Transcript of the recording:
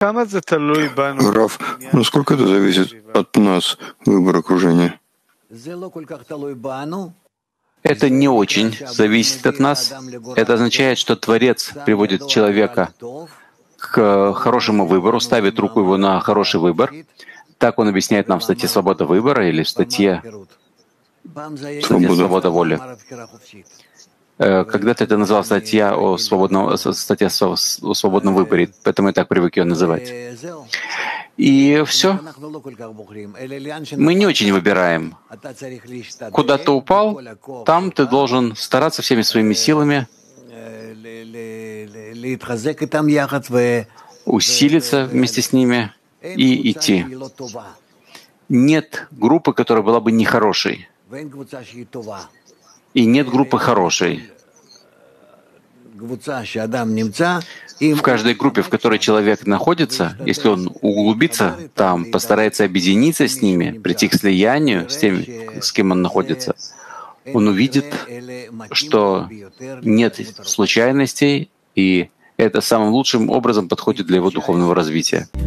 Раф, насколько это зависит от нас, выбор окружения? Это не очень зависит от нас. Это означает, что Творец приводит человека к хорошему выбору, ставит руку его на хороший выбор. Так он объясняет нам в статье «Свобода выбора» или в статье «Свобода воли». Когда-то это называлась статья о свободном выборе, поэтому я так привык ее называть. И все. Мы не очень выбираем. Куда ты упал, там ты должен стараться всеми своими силами усилиться вместе с ними и идти. Нет группы, которая была бы нехорошей. И нет группы хорошей. В каждой группе, в которой человек находится, если он углубится там, постарается объединиться с ними, прийти к слиянию с теми, с кем он находится, он увидит, что нет случайностей, и это самым лучшим образом подходит для его духовного развития.